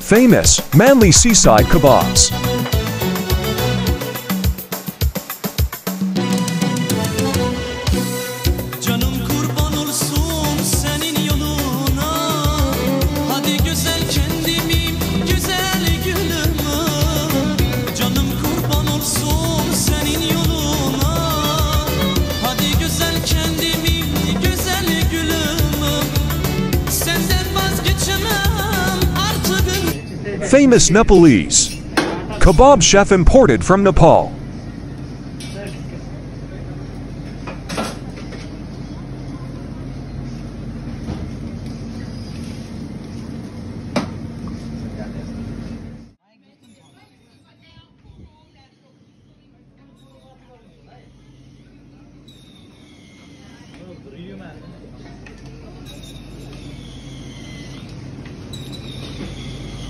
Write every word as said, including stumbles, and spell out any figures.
Famous, Manly Seaside Kebabs. Canım kurban olsun senin yoluna. Hadi güzel kendimim, güzel gülüme. Canım kurban olsun senin yoluna. Hadi güzel kendimim, güzel gülüme. Senden vazgeçemem artık. Famous Nepalese. Kebab chef imported from Nepal.